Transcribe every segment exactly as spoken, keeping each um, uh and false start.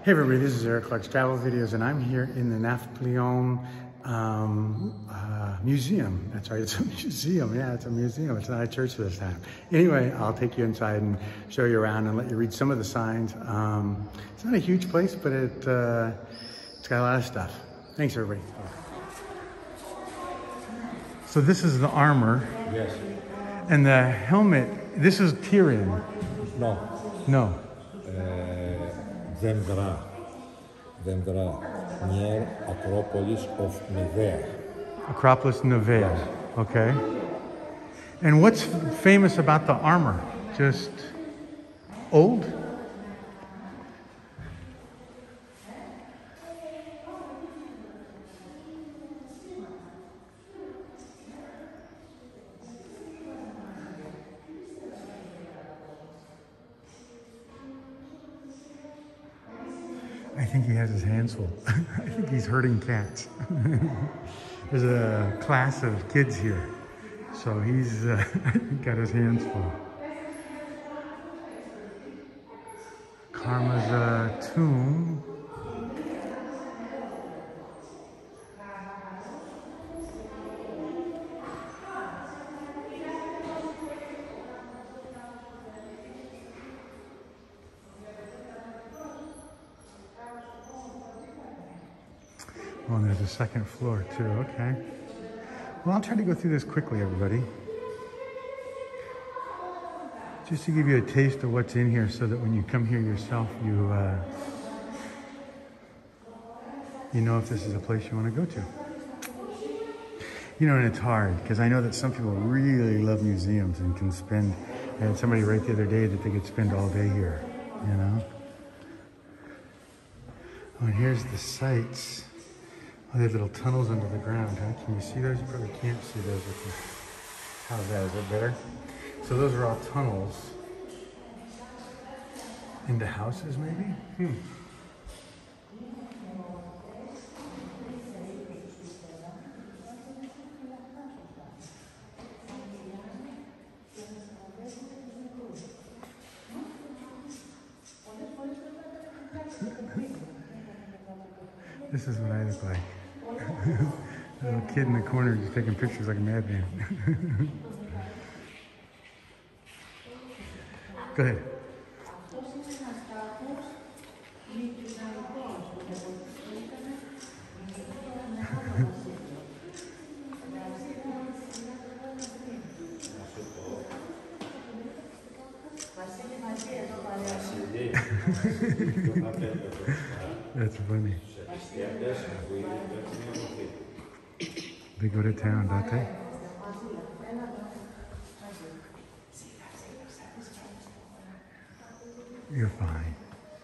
Hey everybody, this is Eric Clark's Travel Videos, and I'm here in the Nafplion um, uh, Museum. That's right, it's a museum. Yeah, it's a museum. It's not a church this time. Anyway, I'll take you inside and show you around and let you read some of the signs. Um, it's not a huge place, but it, uh, it's got a lot of stuff. Thanks, everybody. So this is the armor. Yes. And the helmet, this is Tyrian. No. No. Vendra. Vendra. Near Acropolis of Nevea. Acropolis Nevea. Okay. And what's famous about the armor? Just old? I think he has his hands full. I think he's herding cats. There's a class of kids here, so he's uh, got his hands full. Karma's uh, tomb. Oh, and there's a second floor too, okay. Well, I'll try to go through this quickly, everybody. Just to give you a taste of what's in here so that when you come here yourself, you, uh, you know if this is a place you want to go to. You know, and it's hard, because I know that some people really love museums and can spend, I had somebody write the other day that they could spend all day here, you know. Oh, and here's the sights. Oh, they have little tunnels under the ground, huh? Can you see those? You probably can't see those with the... How's that? Is that better? So those are all tunnels into houses, maybe? Hmm. This is what I look like. A little kid in the corner just taking pictures like a madman. Go ahead. That's funny. They go to town, don't they? You're fine.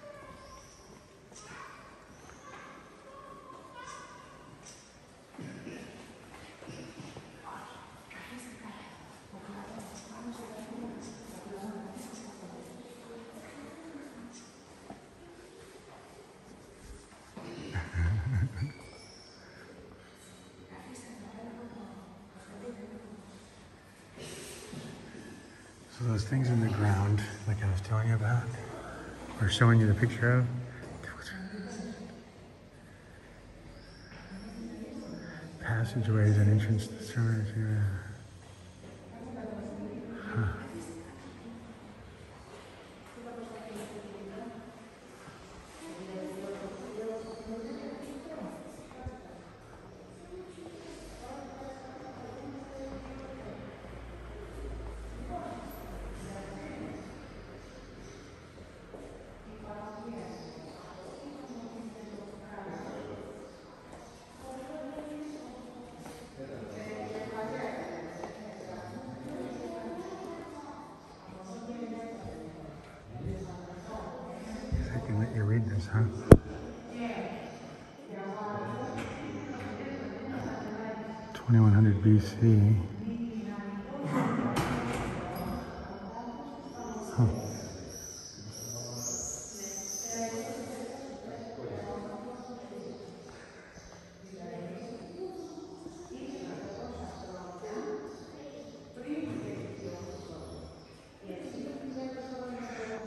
So those things in the ground, like I was telling you about, or showing you the picture of, passageways and entrance to storage. Huh. Let you read this, huh? twenty-one hundred B C. Huh.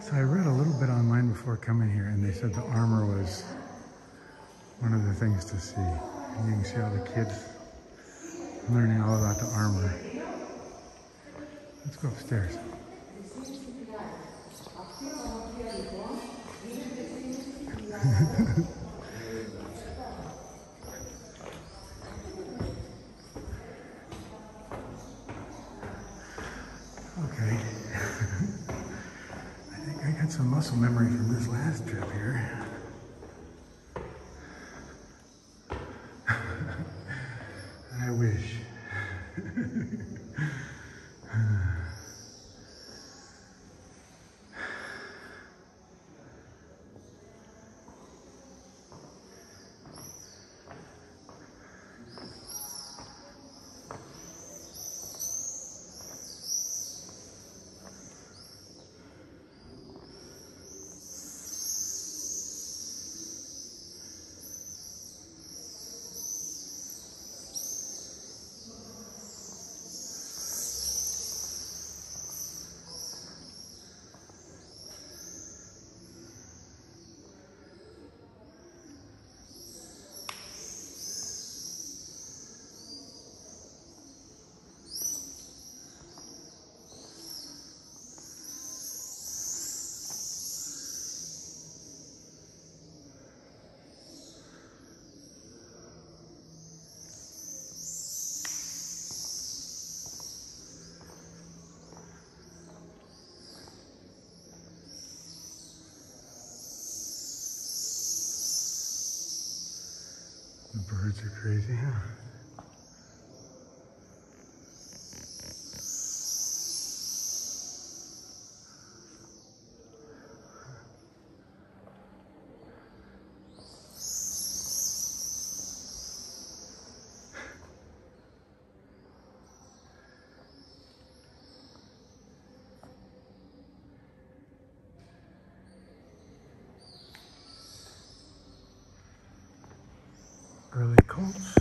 So I read a little bit online before coming here, and they said the armor was one of the things to see. And you can see all the kids learning all about the armor. Let's go upstairs. Okay. I think I got some muscle memory from this last trip here. I wish. The birds are crazy, huh? Early cults.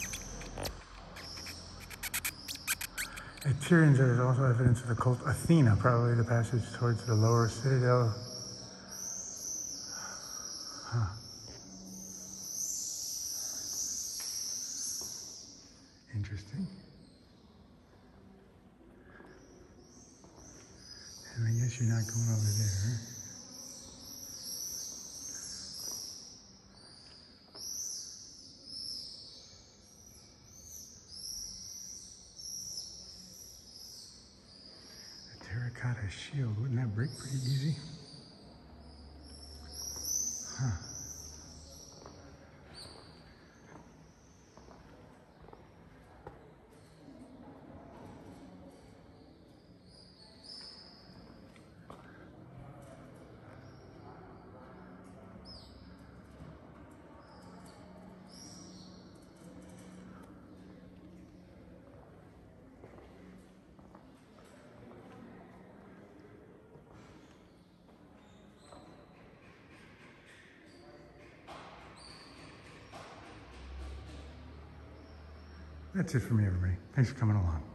At Tyrion's, there is also evidence of the cult Athena, probably the passage towards the lower citadel. Huh. Interesting. And I guess you're not going over there. Terracotta shield, wouldn't that break pretty easy? Huh. That's it for me, everybody. Thanks for coming along.